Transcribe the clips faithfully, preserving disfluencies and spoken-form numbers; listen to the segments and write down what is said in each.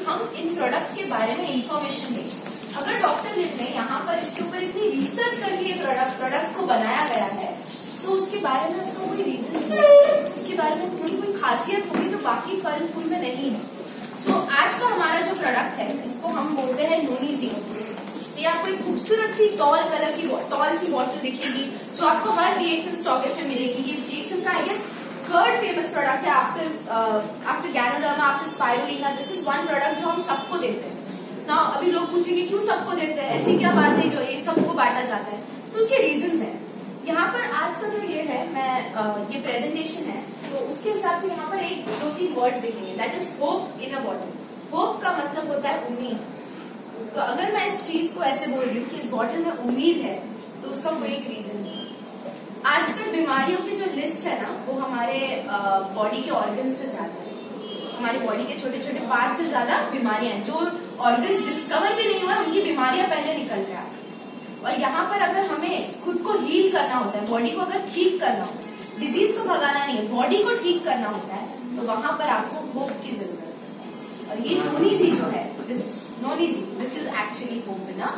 हम इन प्रोडक्ट्स के बारे में इंफॉर्मेशन दें। अगर डॉक्टर ने यहाँ पर इसके ऊपर इतनी रिसर्च करके ये प्रोडक्ट प्रोडक्ट्स को बनाया गया है तो उसके बारे में उसका कोई रीजन नहीं है, उसके बारे में थोड़ी कोई खासियत होगी जो बाकी फल फूल में नहीं है। सो so, आज का हमारा जो प्रोडक्ट है इसको हम बोलते हैं नोनीजी। ये आपको एक खूबसूरत सी टॉल कलर की टॉल सी बॉटल दिखेगी जो आपको हर डीएक्सन स्टॉकिस्ट में मिलेगी। ये डीएक्सन का I guess third famous product है after after ganoderma, after spirulina. This is one product जो हम सबको देते हैं ना। अभी लोग पूछेंगे क्यों सबको देते हैं, ऐसी क्या बात है जो ये सबको बांटा जाता है। सो so, उसके रीजंस हैं। यहाँ पर आज का जो ये है मैं आ, ये प्रेजेंटेशन है तो उसके हिसाब से यहाँ पर एक दो तीन वर्ड्स दिखेंगे, that is hope in a bottle. Hope का मतलब होता है उम्मीद। तो अगर मैं इस चीज को ऐसे बोल रही हूँ कि इस बॉटल में उम्मीद है तो उसका कोई एक रीजन नहीं। आजकल बीमारियों की जो लिस्ट है ना वो हमारे बॉडी के ऑर्गन से ज्यादा है, हमारी बॉडी के छोटे छोटे पार्ट से ज्यादा बीमारियां हैं। जो ऑर्गन्स डिस्कवर भी नहीं हुआ उनकी बीमारियां पहले निकल के आ रही। और यहाँ पर अगर हमें खुद को हील करना होता है, बॉडी को अगर ठीक करना होता है, डिजीज को भगाना नहीं है, बॉडी को ठीक करना होता है तो वहां पर आपको होप की जरूरत है। और ये नोनीजी जो है दिस नोनीजी दिस इज एक्चुअली होप ना।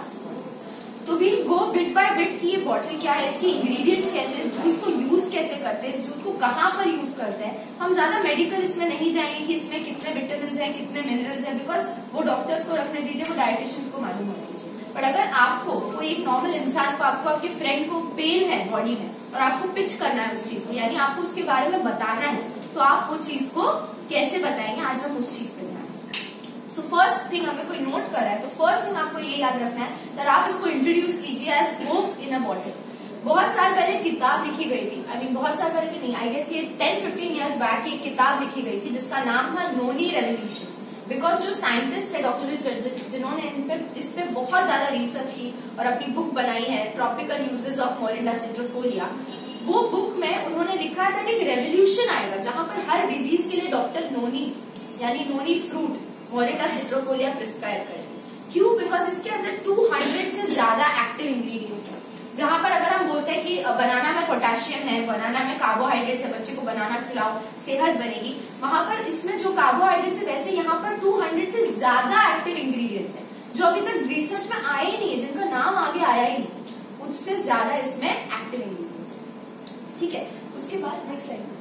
तो we go bit by bit की ये बॉटल क्या है, इसके इंग्रेडिएंट्स कैसे, इस जूस को यूज कैसे करते हैं, इस जूस को कहाँ पर यूज करते हैं। हम ज्यादा मेडिकल इसमें नहीं जाएंगे कि इसमें कितने विटामिन हैं, कितने मिनरल्स हैं, बिकॉज वो डॉक्टर्स को रखने दीजिए, वो डायटिशियंस को मालूम होने दीजिए। बट अगर आपको कोई एक नॉर्मल इंसान को, आपको आपके फ्रेंड को पेन है बॉडी में और आपको पिच करना है उस चीज को, यानी आपको उसके बारे में बताना है, तो आप वो चीज को कैसे बताएंगे, आज हम उस चीज पे ध्यान। सो फर्स्ट थिंग अगर कोई नोट कर रहा है तो फर्स्ट थिंग आपको ये याद रखना है कि आप इसको इंट्रोड्यूस कीजिए as hope in a bottle. बहुत साल पहले किताब लिखी गई थी, आई I मीन mean, बहुत साल पहले भी नहीं, आई गेस ये टेन फिफ्टीन ईयर्स बैक एक किताब लिखी गई थी जिसका नाम था नोनी रेवोल्यूशन। बिकॉज जो साइंटिस्ट थे डॉक्टर रिचर्ड जिन्होंने इन पे इस पे बहुत ज्यादा रिसर्च की और अपनी बुक बनाई है tropical uses of morinda citrifolia, वो बुक में उन्होंने लिखा है कि एक रेवोल्यूशन आएगा जहां पर हर डिजीज के लिए डॉक्टर नोनी यानी noni fruit morinda citrifolia prescribe करेंगे। क्यों? बिकॉज इसके अंदर टू हंड्रेड से ज्यादा एक्टिव इंग्रेडिएंट्स हैं। जहां पर अगर हम बोलते हैं कि बनाना में पोटेशियम है, बनाना में कार्बोहाइड्रेट्स है, बच्चे को बनाना खिलाओ सेहत बनेगी, वहां पर इसमें जो कार्बोहाइड्रेट्स है वैसे यहाँ पर टू हंड्रेड से ज्यादा एक्टिव इंग्रेडिएंट्स हैं जो अभी तक रिसर्च में आए ही नहीं है, जिनका नाम आगे आया ही नहीं, उससे ज्यादा इसमें एक्टिव इंग्रेडिएंट्स है। ठीक है, उसके बाद नेक्स्ट स्लाइड।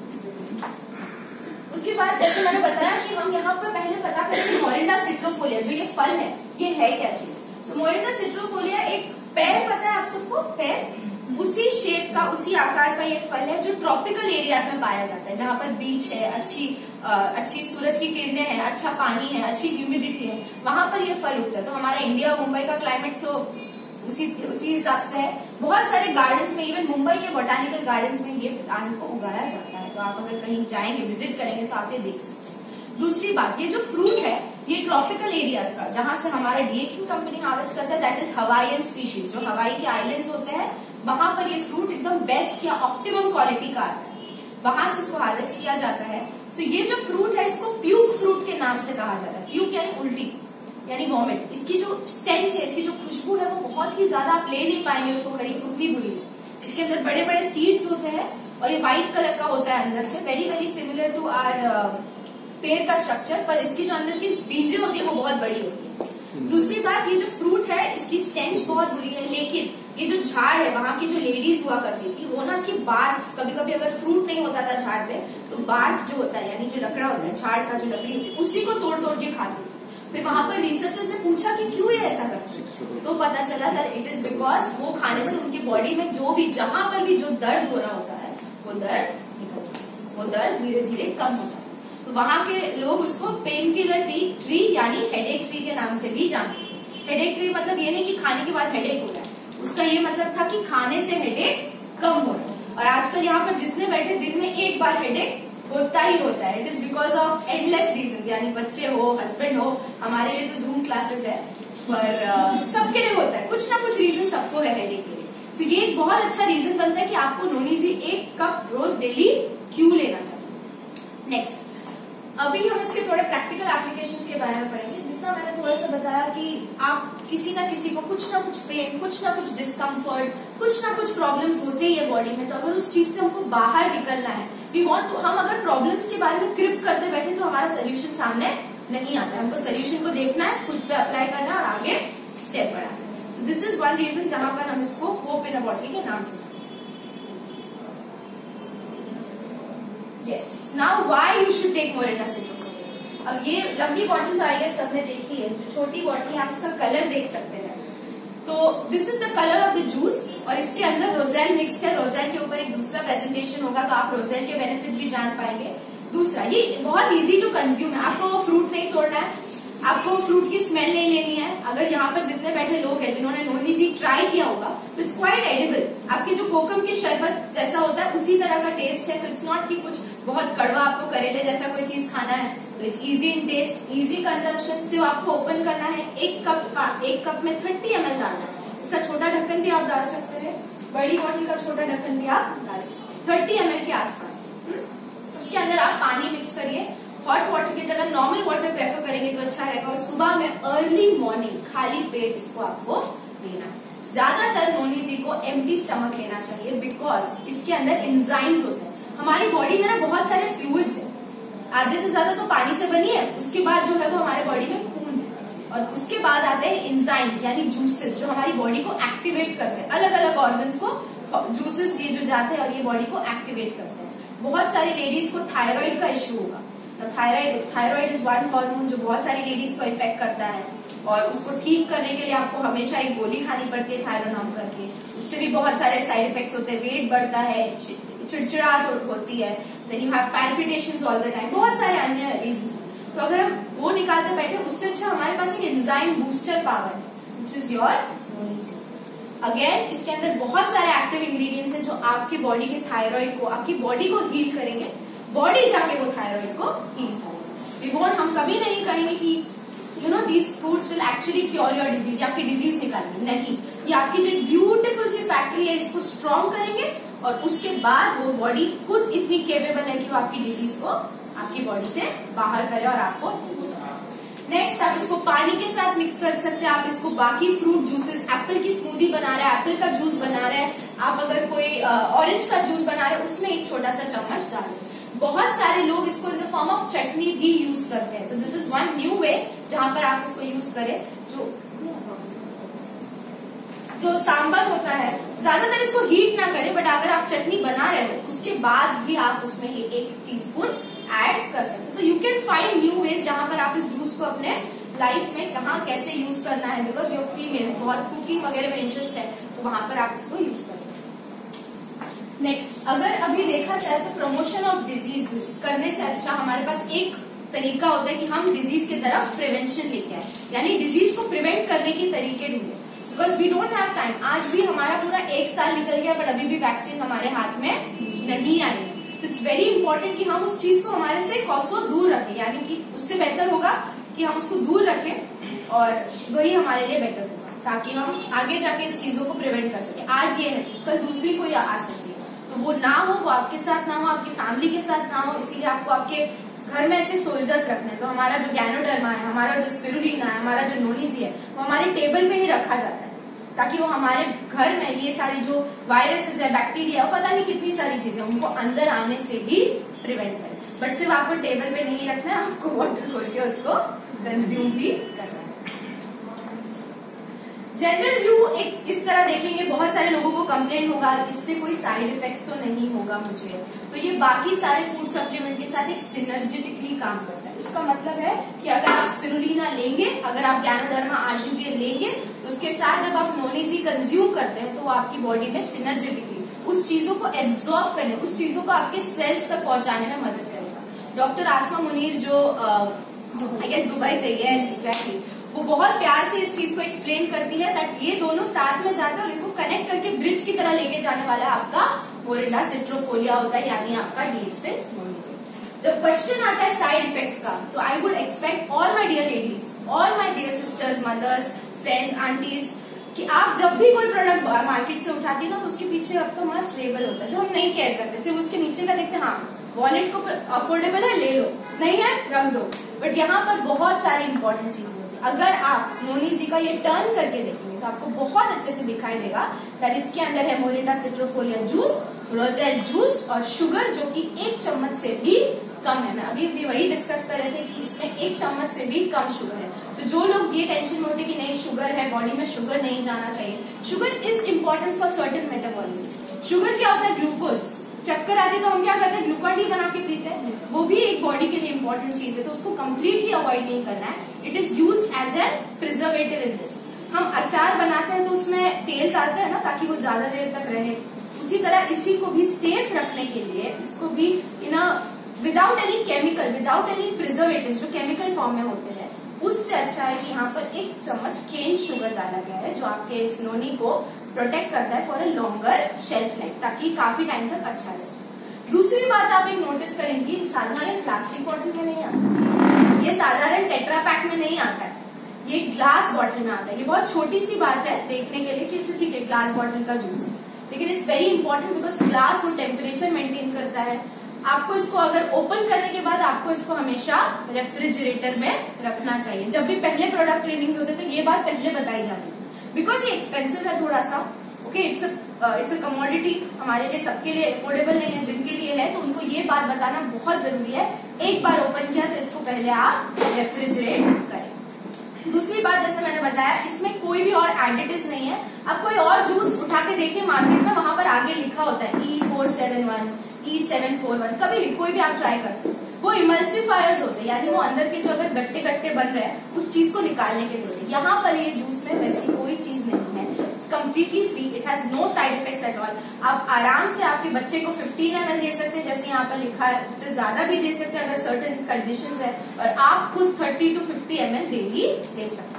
उसके बाद जैसे मैंने बताया कि हम यहाँ पर पहले पता करेंगे मोरिंडा सिट्रोफोलिया जो ये फल है ये है क्या चीज। सो मोरिंडा सिट्रोफोलिया एक पेड़, पता है आप सबको, पेड़ उसी शेप का उसी आकार का ये फल है जो ट्रॉपिकल एरियाज में पाया जाता है, जहाँ पर बीच है, अच्छी आ, अच्छी सूरज की किरणें हैं, अच्छा पानी है, अच्छी ह्यूमिडिटी है, वहां पर ये फल उगता है। तो हमारा इंडिया मुंबई का क्लाइमेट सो उसी उसी हिसाब से है। बहुत सारे गार्डन्स में, इवन मुंबई के बोटानिकल गार्डन्स में ये प्लांट को उगाया जाता है। तो आप अगर कहीं जाएंगे, विजिट करेंगे तो आप ये देख सकते हैं। दूसरी बात, ये जो फ्रूट है ये ट्रॉपिकल एरियाज का, जहां से हमारा डीएक्सन कंपनी हार्वेस्ट करता है, दैट इज हवाईयन स्पीशीज। जो हवाई के आइलैंड्स होते हैं वहां पर ये फ्रूट एकदम बेस्ट या ऑप्टिमम क्वालिटी का आता है, वहां से इसको हार्वेस्ट किया जाता है। सो ये जो फ्रूट है इसको प्यूक फ्रूट के नाम से कहा जाता है। प्यूक यानी उल्टी यानी वॉमिट। इसकी जो स्टेंच है, इसकी जो खुशबू है वो बहुत ही ज्यादा, आप ले नहीं पाएंगे उसको करीब उतनी बुरी है। इसके अंदर बड़े बड़े सीड्स होते हैं और ये व्हाइट कलर का होता है अंदर से, very very similar to our पेड़ का स्ट्रक्चर, पर इसकी जो अंदर की बीजें होती है वो बहुत बड़ी होती है। दूसरी बात, ये जो फ्रूट है इसकी स्टेंच बहुत बुरी है, लेकिन ये जो झाड़ है वहां की जो लेडीज हुआ करती थी वो ना इसकी बार्क, कभी कभी अगर फ्रूट नहीं होता था झाड़ पे तो बार्क जो होता है यानी जो लकड़ा होता है, झाड़ का जो लकड़ी होती है, उसी को तोड़ तोड़ के खाती थी। फिर वहां पर रिसर्चर्स ने पूछा कि क्यों ये ऐसा करते हैं, तो पता चला दैट इट इज बिकॉज वो खाने से उनकी बॉडी में जो भी, जहां पर भी जो दर्द हो रहा होता है वो दर्द निकल जाता है, वो दर्द धीरे धीरे कम हो जाता है। तो वहां के लोग उसको पेन किलर टी ट्री यानी हेडेक ट्री के नाम से भी जानते हैं। हेडेक ट्री मतलब ये नहीं कि खाने के बाद हेडेक हो रहा है, उसका ये मतलब था कि खाने से हेडेक कम हो रहा है। और आजकल यहाँ पर जितने बैठे दिन में एक बार हेडेक होता ही होता है। It is because of endless reason, यानी बच्चे हो, हस्बैंड हो, हमारे लिए तो जूम क्लासेस है, पर uh, सबके लिए होता है, कुछ ना कुछ रीजन सबको है हेडेक के लिए। तो ये एक बहुत अच्छा रीजन बनता है कि आपको नोनीजी एक कप रोज डेली क्यों लेना चाहिए। नेक्स्ट, अभी हम इसके थोड़े प्रैक्टिकल एप्लीकेशंस के बारे में पढ़ेंगे। जितना मैंने थोड़ा सा बताया कि आप किसी ना किसी को कुछ ना कुछ पेन, कुछ ना कुछ डिस्कम्फर्ट, कुछ ना कुछ प्रॉब्लम्स होते ही है बॉडी में, तो अगर उस चीज से हमको बाहर निकलना है, वी वांट टू, हम अगर प्रॉब्लम्स के बारे में क्रिप करते बैठे तो हमारा सोल्यूशन सामने नहीं आता है। हमको सोल्यूशन को देखना है, खुद पे अप्लाई करना है और आगे स्टेप बढ़ाना है। So this is one reason जहां पर हम इसको होप इन अ बॉटल के नाम से yes. Now why you should take morinda citrifolia. अब ये लंबी बॉटल तो आई है, सबने देखी है। जो छोटी बॉटल है आप इसका कलर देख सकते हैं। तो this is the colour of the juice और इसके अंदर रोजेल मिक्स्ड है। रोजेल के ऊपर एक दूसरा प्रेजेंटेशन होगा तो आप रोजेल के बेनिफिट्स भी जान पाएंगे। दूसरा, ये बहुत इजी टू कंज्यूम है। आपको वो फ्रूट नहीं तोड़ना है, आपको फ्रूट की स्मेल नहीं लेनी है। अगर यहाँ पर जितने बैठे लोग हैं जिन्होंने नोनीजी ट्राई किया होगा तो इट्स क्वाइट एडिबल। आपके जो कोकम के शरबत जैसा होता है उसी तरह का टेस्ट है। तो इट्स नॉट कि कुछ बहुत कड़वा आपको करेले जैसा कोई चीज खाना है। तो it's easy in taste, easy consumption. सिर्फ आपको ओपन करना है, एक कप का एक कप में थर्टी एम एल डालना है। इसका छोटा ढक्कन भी आप डाल सकते हैं, बड़ी बॉटल का छोटा ढक्कन भी आप डाल सकते हैं, थर्टी एम एल के आसपास। उसके अंदर आप पानी मिक्स करिए। हॉट वाटर की जगह नॉर्मल वाटर प्रेफर करेंगे तो अच्छा रहेगा। और सुबह में अर्ली मॉर्निंग खाली पेट इसको आपको लेना है। ज्यादातर नोनीजी को एम्प्टी स्टमक लेना चाहिए बिकॉज इसके अंदर एंजाइम्स होते हैं। हमारी बॉडी में ना बहुत सारे फ्लूइड्स हैं, आधे से ज्यादा तो पानी से बनी है। उसके बाद जो है वो हमारे बॉडी में खून है और उसके बाद आते हैं एंजाइम्स यानी जूसेस जो हमारी बॉडी को एक्टिवेट करते हैं। अलग अलग ऑर्गन्स को जूसेस ये जो जाते हैं और ये बॉडी को एक्टिवेट करते हैं। बहुत सारी लेडीज को थायराइड का इश्यू होगा। Thyroid thyroid is one hormone जो बहुत सारी लेडीज को इफेक्ट करता है और उसको ठीक करने के लिए आपको हमेशा एक गोली खानी पड़ती है थायरोनाम करके। उससे भी बहुत सारे साइड इफेक्ट्स होते हैं, वेट बढ़ता है, चिड़चिड़ाहट होती है, then you have palpitations all the time, बहुत सारे अन्य रीजंस। तो अगर हम वो निकालते बैठे उससे अच्छा हमारे पास एक एंजाइम बूस्टर पावर है व्हिच इज योर नोनीजी। अगेन इसके अंदर बहुत सारे एक्टिव इंग्रेडिएंट्स हैं जो आपकी बॉडी के थायराइड को, आपकी बॉडी को हील करेंगे, बॉडी जाके वो थायराइड को हील करेंगे। वी वोंट, हम कभी नहीं कहेंगे कि you know these fruits will actually cure your disease, आपकी डिजीज निकालेंगे, नहीं। ये आपकी जो ब्यूटीफुल सी फैक्ट्री है इसको स्ट्रॉन्ग करेंगे और उसके बाद वो बॉडी खुद इतनी केपेबल है कि वो आपकी डिजीज को आपकी बॉडी से बाहर करे और आपको। नेक्स्ट, आप इसको पानी के साथ मिक्स कर सकते हैं। आप इसको बाकी फ्रूट जूसेस, एप्पल की स्मूदी बना रहे हैं, एप्पल का जूस बना रहे हैं, आप अगर कोई ऑरेंज का जूस बना रहे हैं उसमें एक छोटा सा चम्मच डालें। बहुत सारे लोग इसको in the form of chutney भी यूज करते हैं। तो this is one new way जहां पर आप इसको यूज करें। जो जो सांबर होता है ज्यादातर इसको हीट ना करें, बट अगर आप चटनी बना रहे हो उसके बाद भी आप उसमें ये एक टीस्पून ऐड कर सकते हो। तो you can find new ways जहां पर आप इस जूस को अपने लाइफ में कहाँ कैसे यूज करना है। बिकॉज योर फीमेल्स बहुत कुकिंग वगैरह में इंटरेस्ट है तो वहां पर आप इसको यूज कर सकते हैं। नेक्स्ट, अगर अभी देखा जाए तो प्रमोशन ऑफ डिजीजेस करने से अच्छा हमारे पास एक तरीका होता है कि हम डिजीज की तरफ प्रिवेंशन लेके आए, यानी डिजीज को प्रिवेंट करने के तरीके ढूंढे। Because we don't have time. आज भी हमारा पूरा एक साल निकल गया बट अभी भी वैक्सीन हमारे हाथ में नहीं आई। तो इट्स वेरी इंपॉर्टेंट कि हम उस चीज को हमारे से कौसों दूर रखें, यानी कि उससे बेहतर होगा कि हम उसको दूर रखें और वही हमारे लिए बेटर होगा ताकि हम आगे जाके इस चीजों को प्रिवेंट कर सके। आज ये है, कल दूसरी कोई आ सकती है, तो वो ना हो, वो आपके साथ ना हो, आपकी फैमिली के साथ ना हो। इसीलिए आपको आपके घर में ऐसे सोल्जर्स रखने। तो हमारा जो गैनोडर्मा है, हमारा जो स्पिरुलिना है, हमारा जो नोनीजी है, वो हमारे टेबल पे ही रखा जाता है ताकि वो हमारे घर में ये सारी जो वायरसेस है, बैक्टीरिया, पता नहीं कितनी सारी चीजें, उनको अंदर आने से भी प्रिवेंट करें। बट सिर्फ आपको टेबल पे नहीं रखना है, आपको बॉटल खोल के उसको कंज्यूम भी करना है। जनरल व्यू एक इस तरह देखेंगे, बहुत सारे लोगों को कंप्लेंट होगा इससे कोई साइड इफेक्ट्स तो नहीं होगा मुझे। तो ये बाकी सारे फूड सप्लीमेंट के साथ एक सिनर्जेटिकली काम करता है। उसका मतलब है कि अगर आप स्पिरुलिना लेंगे, अगर आप गैनोडर्मा आर्जिजिया लेंगे, तो उसके साथ जब आप नोनीजी कंज्यूम करते हैं तो वो आपकी बॉडी में सिनर्जेटिकली उस चीजों को एब्जॉर्ब करने, उस चीजों को आपके सेल्स तक पहुंचाने में मदद करेगा। डॉक्टर आसमा मुनीर जो आई गेस दुबई से है, एग्जैक्टली, वो बहुत प्यार से इस चीज को एक्सप्लेन करती है दैट ये दोनों साथ में जाते हैं और इनको कनेक्ट करके ब्रिज की तरह लेके जाने वाला आपका मोरिंडा सिट्रोफोलिया होता है, यानी आपका डीएक्सिल नोनीजी। जब क्वेश्चन आता है साइड इफेक्ट्स का, तो I would expect all my dear ladies, all my dear sisters, mothers, friends, aunties, कि आप जब भी कोई प्रोडक्ट मार्केट से उठाती है ना तो उसके पीछे आपका मस्त लेबल होता है जो हम नहीं केयर करते, सिर्फ उसके नीचे का देखते हैं, हाँ वॉलेट को अफोर्डेबल है ले लो, नहीं है रख दो। बट यहाँ पर बहुत सारी इंपॉर्टेंट चीजें होती है। अगर आप नोनीजी का ये टर्न करके देखेंगे तो आपको बहुत अच्छे से दिखाई देगा दैट इसके अंदर है morinda citrifolia juice, roselle juice और शुगर, जो कि एक चम्मच से भी कम है। मैं अभी भी वही डिस्कस कर रहे थे कि इसमें एक चम्मच से भी कम शुगर है। तो जो लोग ये टेंशन में होते कि नहीं शुगर है, बॉडी में शुगर नहीं जाना चाहिए, sugar is important for certain metabolism. Sugar क्या होता है? ग्लूकोज। चक्कर आती तो हम क्या करते हैं? ग्लूकोन डी बना के पीते हैं। वो भी एक बॉडी के लिए इंपॉर्टेंट चीज है, तो उसको कम्प्लीटली अवॉइड नहीं करना है। It is use as an preservative in this. हम अचार बनाते हैं तो उसमें तेल डालते हैं ना, ताकि वो ज्यादा देर तक रहे। उसी तरह इसी को भी सेफ रखने के लिए इसको भी in without any chemical, without any preservative जो केमिकल फॉर्म में होते हैं, उससे अच्छा है कि यहाँ पर एक चम्मच केन शुगर डाला गया है, जो आपके इस नोनी को प्रोटेक्ट करता है for a longer shelf life, ताकि काफी टाइम तक अच्छा रह सके। दूसरी बात आप एक नोटिस करेंगी, साधारण प्लास्टिक बॉटल में नहीं आता, ये साधारण टेट्रा पैक में नहीं आता है, ये ग्लास बॉटल में आता है। ये बहुत छोटी सी बात है देखने के लिए कि अच्छा ठीक है ग्लास बॉटल का जूस है, लेकिन it's very important because glass वो टेम्परेचर मेंटेन करता है। आपको इसको अगर ओपन करने के बाद आपको इसको हमेशा रेफ्रिजरेटर में रखना चाहिए। जब भी पहले प्रोडक्ट ट्रेनिंग्स होते तो ये बात पहले बताई जाती है, बिकॉज ये एक्सपेंसिव है थोड़ा सा। Okay, it's it's a commodity, हमारे लिए सबके लिए अफोर्डेबल नहीं है। जिनके लिए है तो उनको ये बात बताना बहुत जरूरी है, एक बार ओपन किया तो इसको पहले आप रेफ्रिजरेट करें। दूसरी बात, जैसे मैंने बताया, इसमें कोई भी और एडिटिव्स नहीं है। आप कोई और जूस उठा के देखिए मार्केट में, वहां पर आगे लिखा होता है E four seven one, E seven four one, कभी भी कोई भी आप ट्राई कर सकते हैं। वो इमल्सिफायर्स होते हैं, यानी वो अंदर के जो अगर गट्टे गट्टे बन रहे हैं उस चीज को निकालने के लिए होते हैं। यहाँ पर ये जूस में वैसी कोई चीज नहीं है, it's completely free, it has no side effects at all. आप आराम से आपके बच्चे को फिफ्टीन एम एल दे सकते हैं, जैसे यहाँ पर लिखा है, उससे ज्यादा भी दे सकते हैं अगर सर्टेन कंडीशंस है, और आप खुद thirty to fifty ML daily डेली ले सकते हैं।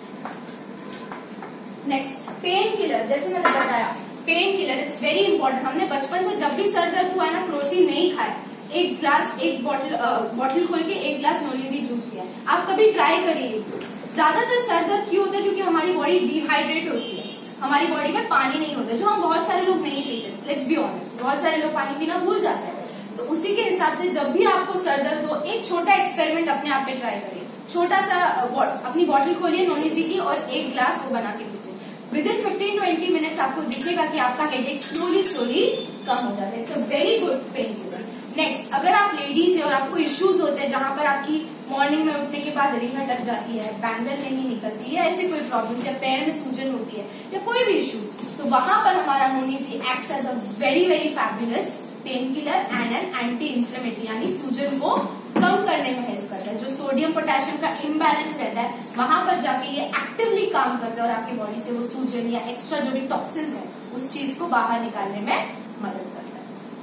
Next, pain killer. जैसे मैंने बताया, pain killer it's very important. हमने बचपन से जब भी सर दर्द हुआ है ना, क्रोसिन नहीं खाए, एक ग्लास एक बॉटल बॉटल खोल के एक ग्लास नोनीजी जूस पिया। आप कभी ट्राई करिए। ज्यादातर सर दर्द क्यों होता है? क्योंकि हमारी बॉडी डिहाइड्रेट होती है, हमारी बॉडी में पानी नहीं होता, जो हम बहुत सारे लोग नहीं पीते। लेट्स बी ऑनेस्ट, बहुत सारे लोग पानी पीना भूल जाते हैं। तो उसी के हिसाब से जब भी आपको सर दर्द हो, एक छोटा एक्सपेरिमेंट अपने आप पे ट्राई करिए। छोटा सा अपनी बॉटल खोलिए नोनीजी की और एक ग्लास वो बना के पीजिए। Within fifteen twenty minutes आपको दिखेगा कि आपका हेडेक स्लोली स्लोली कम हो जाता है। It's a very good pain killer. Next, अगर आप लेडीज है और आपको इश्यूज होते हैं जहां पर आपकी मॉर्निंग में उठने के बाद रिंग अटक जाती है, बैंगल नहीं निकलती है, ऐसे कोई प्रॉब्लम, या पैर में सूजन होती है, या कोई भी इश्यूज, तो वहां पर हमारा नोनीजी acts as a very very fabulous pain killer and an anti inflammatory, यानी सूजन को कम करने में हेल्प करता है। जो सोडियम पोटेशियम का इम्बैलेंस रहता है वहां पर जाके ये एक्टिवली काम करता है और आपकी बॉडी से वो सूजन या एक्स्ट्रा जो भी टॉक्सिन्स है उस चीज को बाहर निकालने में मदद करता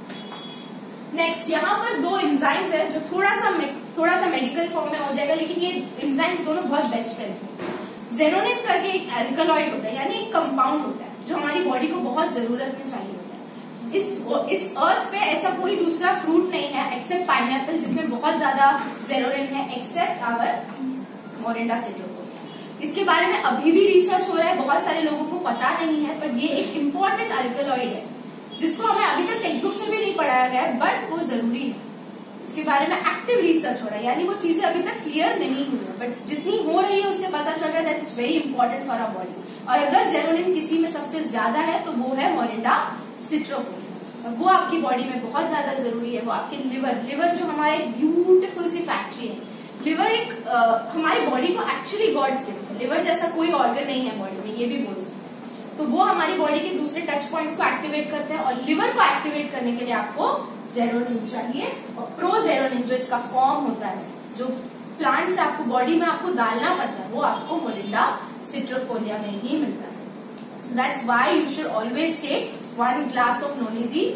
है। नेक्स्ट, यहाँ पर दो एंजाइम्स है जो थोड़ा सा थोड़ा सा मेडिकल फॉर्म में हो जाएगा, लेकिन ये एंजाइम्स दोनों बहुत बेस्ट फ्रेंड्स हैं। जेरोनिन करके एक एल्कलॉइड होता है, यानी एक कंपाउंड होता है जो हमारी बॉडी को बहुत जरूरत में चाहिए होता है। इस इस अर्थ पे ऐसा कोई दूसरा फ्रूट नहीं है एक्सेप्ट पाइनएप्पल जिसमें बहुत ज्यादा जेरोनिन है, एक्सेप्ट आवर मोरिंडा सिट्रोफोलिया। इसके बारे में अभी भी रिसर्च हो रहा है, बहुत सारे लोगों को पता नहीं है, पर ये एक इम्पोर्टेंट अल्कलॉइड है जिसको हमें अभी तक टेक्स्ट बुक्स में भी नहीं पढ़ाया गया है, बट वो जरूरी है। उसके बारे में एक्टिव रिसर्च हो रहा है, यानी वो चीजें अभी तक क्लियर नहीं हुई है, बट जितनी हो रही है उससे पता चल रहा है that it's very important for our body. और अगर जेरोनिन किसी में सबसे ज्यादा है तो वो है मोरिंडा सिट्रोफोलिया, और वो आपकी बॉडी में बहुत ज्यादा जरूरी है। वो आपके लिवर लिवर जो हमारा एक ब्यूटीफुल सी फैक्ट्री है। लिवर एक आ, हमारी बॉडी को एक्चुअली गॉड्स गिफ्ट है। लिवर जैसा कोई ऑर्गन नहीं है बॉडी में, ये भी बोल सकते हैं। तो वो हमारी बॉडी के दूसरे टच पॉइंट्स को एक्टिवेट करते हैं, और लिवर को एक्टिवेट करने के लिए आपको जेरोनिन चाहिए। और प्रोजेरोनिन जो इसका फॉर्म होता है, जो प्लांट से आपको बॉडी में आपको डालना पड़ता है, वो आपको मोरिंडा सिट्रोफोलिया में ही मिलता है। So that's why you should always take one glass of नोनीजी।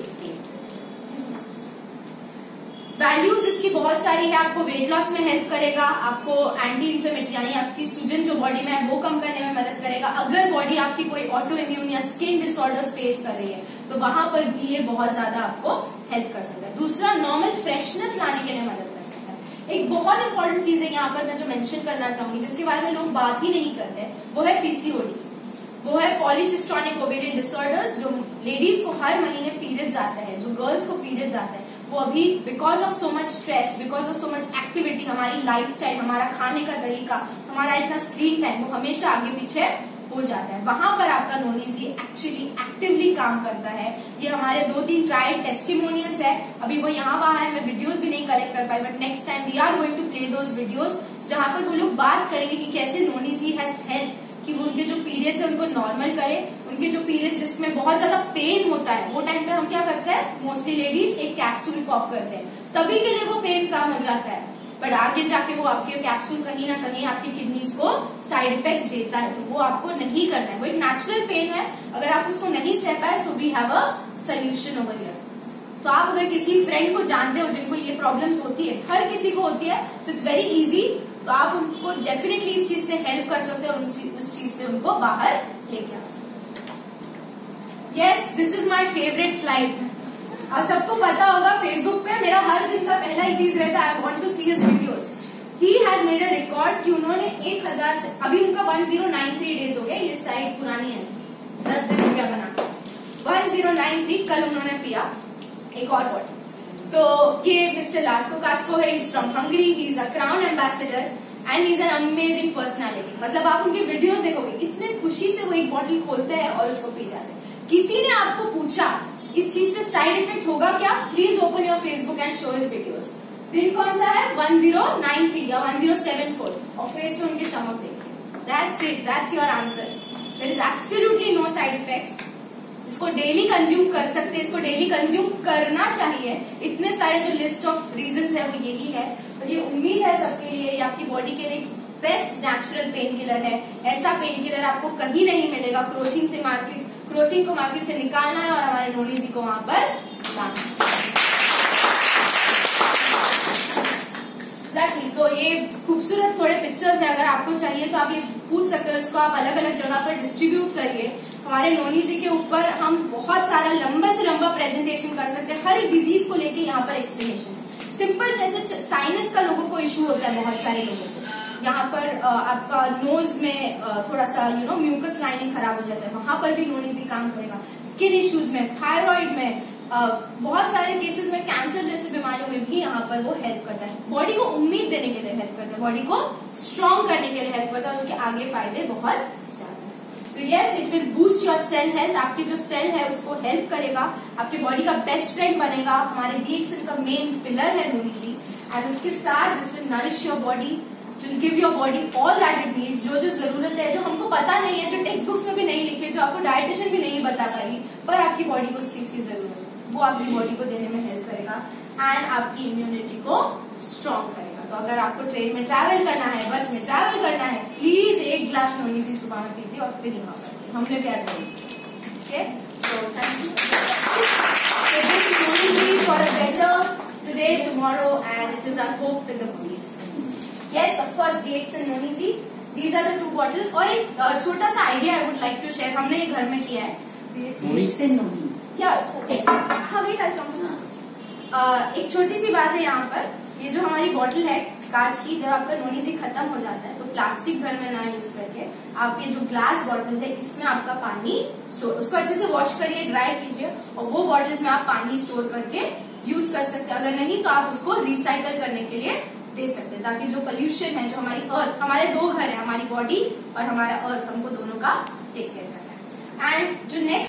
वैल्यूज इसकी बहुत सारी है, आपको वेट लॉस में हेल्प करेगा, आपको एंटी इंफ्लेमेटरी यानी आपकी सूजन जो बॉडी में है वो कम करने में मदद करेगा। अगर बॉडी आपकी कोई ऑटो इम्यून या स्किन डिसऑर्डर्स फेस कर रही है तो वहां पर भी ये बहुत ज्यादा आपको हेल्प कर सकता है। दूसरा, नॉर्मल फ्रेशनेस लाने के लिए मदद कर सकता है। एक बहुत इंपॉर्टेंट चीज है यहाँ पर मैं जो मेंशन करना चाहूंगी, जिसके बारे में लोग बात ही नहीं करते, वो है पीसीओडी, वो है पॉलीसिस्टोनिक ओवेरियन डिसऑर्डर्स। जो लेडीज को हर महीने पीरियड्स आता है, जो गर्ल्स को पीरियड्स आता है, वो अभी because of so much stress, because of so much activity, हमारी लाइफस्टाइल, हमारा खाने का तरीका, हमारा इतना स्क्रीन टाइम, वो हमेशा आगे पीछे हो जाता है, वहां पर आपका नोनीजी एक्चुअली एक्टिवली काम करता है। ये हमारे दो तीन ट्राइड टेस्टिमोनियल्स है, अभी वो यहाँ वहां है, मैं वीडियोस भी नहीं कलेक्ट कर पाई, but next time we are going to play those videos जहां पर वो लोग बात करेंगे कि कैसे नोनीजी हैज हेल्प कि वो उनके जो पीरियड्स है उनको नॉर्मल करे। उनके जो पीरियड्स जिसमें बहुत ज्यादा पेन होता है वो टाइम पे हम क्या करते हैं, मोस्टली लेडीज एक कैप्सूल पॉप करते हैं, तभी के लिए वो पेन कम हो जाता है। बट आगे जाके वो आपके कैप्सूल कहीं ना कहीं आपकी किडनीज को साइड इफेक्ट्स देता है, तो वो आपको नहीं करना है। वो एक नेचुरल पेन है, अगर आप उसको नहीं सह पाए so we have a solution over here. तो आप अगर किसी फ्रेंड को जानते हो जिनको ये प्रॉब्लम्स होती है, हर किसी को होती है, सो इट्स वेरी इजी, तो आप उनको डेफिनेटली इस चीज से हेल्प कर सकते हो और उस चीज से उनको बाहर लेके आ सकते हो। Yes, this is my favourite slide. और सबको पता होगा फेसबुक पे मेरा हर दिन का पहला ही चीज रहता है, I want to see his videos. He has made a record कि उन्होंने एक हजार से अभी उनका one zero nine three days हो गया, ये साइड पुरानी है, दस दिन हो गया बना, वन जीरो नाइन थ्री कल उन्होंने पिया एक और बॉटल। तो ये मिस्टर लास्को कास्को है, is from Hungary, he is a crown ambassador and is an amazing personality. मतलब आप उनके वीडियोस देखोगे, इतने खुशी से वो एक बॉटल खोलते हैं और उसको पी जाते हैं। किसी ने आपको पूछा इस चीज से साइड इफेक्ट होगा क्या, please open your Facebook and show his videos. दिन कौन सा है, वन जीरो नाइन थ्री या वन जीरो सेवन फोर, और फेस में उनके चमक देखिए। That's it, that's your answer. There is absolutely no side effects. इसको डेली कंज्यूम कर सकते हैं, इसको डेली कंज्यूम करना चाहिए। इतने सारे जो लिस्ट ऑफ रीजंस है वो यही है, और ये उम्मीद है सबके लिए ये आपकी बॉडी के लिए बेस्ट नेचुरल पेन किलर है। ऐसा पेन किलर आपको कहीं नहीं मिलेगा। क्रोसिन से मार्केट क्रोसिन को मार्केट से निकालना है और हमारे नोनीजी को वहां पर लाना है। Exactly. तो ये खूबसूरत थोड़े पिक्चर्स है, अगर आपको चाहिए तो आप ये पूछ सकते हो, इसको आप अलग अलग जगह पर डिस्ट्रीब्यूट करिए। हमारे नोनीजी के ऊपर हम बहुत सारा लंबा से लंबा प्रेजेंटेशन कर सकते हैं, हर एक डिजीज को लेके यहाँ पर एक्सप्लेनेशन है। सिंपल जैसे साइनस का लोगों को इश्यू होता है, बहुत सारे लोगों को यहाँ पर आपका नोज में थोड़ा सा यू नो म्यूकस लाइनिंग खराब हो जाता है, वहां पर भी नोनीजी काम करेगा। स्किन इश्यूज में, थायराइड में, बहुत सारे केसेस में, कैंसर जैसे बीमारियों में भी यहाँ पर वो हेल्प करता है। बॉडी को उम्मीद देने के लिए हेल्प करता है, बॉडी को स्ट्रॉन्ग करने के लिए हेल्प करता है, उसके आगे फायदे बहुत ज्यादा है। So yes, it will boost your cell health. आपकी जो सेल है उसको हेल्प करेगा, आपकी बॉडी का बेस्ट फ्रेंड बनेगा। हमारे डीएक्सएल का मेन पिलर है नोनीजी, एंड उसके साथ this will nourish your body, will give your body all that it needs. जो जो जरूरत है, जो हमको पता नहीं है, जो टेक्स्ट बुक्स में भी नहीं लिखे, जो आपको डाइटिशियन भी नहीं बता पाएगी, पर आपकी बॉडी को उस चीज की जरूरत है, वो आपकी बॉडी को देने में हेल्प करेगा एंड आपकी इम्यूनिटी को स्ट्रॉन्ग करेगा। तो अगर आपको ट्रेन में ट्रैवल करना है, बस में ट्रैवल करना है, प्लीज एक ग्लास नोनीजी सुबह में पीजिए और फिर यहाँ पर हमने भी आ जाएंगे। Okay, so thank you for a better today, tomorrow, and it is our hope with the please. Yes, of course DXL नोनीजी, these are the two bottles. और एक छोटा सा idea I would like to share, हमने ये घर में किया है। क्या हाँ वेट आई कम। एक छोटी सी बात है यहाँ पर, ये जो हमारी बॉटल है कांच की, जब आपका नोनीजी खत्म हो जाता है तो प्लास्टिक घर में ना यूज करके आप ये जो ग्लास बॉटल्स है इसमें आपका पानी स्टोर, उसको अच्छे से वॉश करिए, ड्राई कीजिए, और वो बॉटल्स में आप पानी स्टोर करके यूज कर सकते हैं। अगर नहीं तो आप उसको रिसाइकल करने के लिए दे सकते हैं, ताकि जो पोल्यूशन है, जो हमारी अर्थ, हमारे दो घर है, हमारी बॉडी और हमारा अर्थ, हमको दोनों का टेक केयर करना है। एंड जो नेक्स्ट